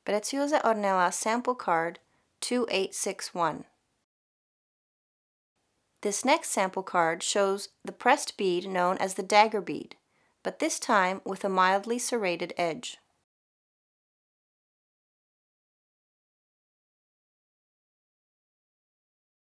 Preciosa Ornela sample card 2861. This next sample card shows the pressed bead known as the dagger bead, but this time with a mildly serrated edge.